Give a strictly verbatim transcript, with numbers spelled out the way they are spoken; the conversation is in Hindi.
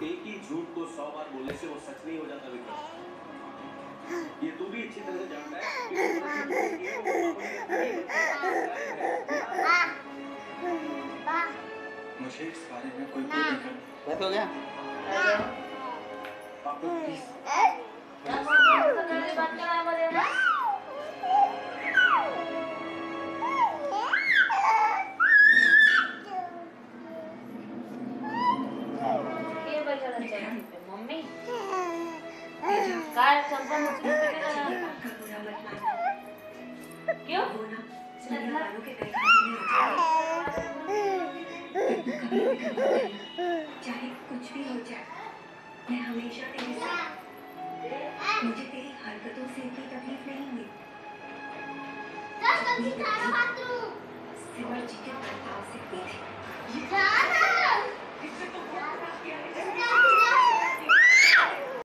एक ही झूठ को सौ बार बोलने से वो सच नहीं हो जाता विक्रम। ये तू भी अच्छी तरह से जानता है कि मुझे इस बारे में कोई कोई दिक्कत नहीं। बस हो गया? पापा प्लीज मम्मी काय संपन्न क्यों चाहे कुछ भी हो जाए मैं हमेशा तेरे साथ। मुझे तेरी हरकतों से इतनी तकलीफ नहीं हुई सिमर जी के बर्ताव से तेरी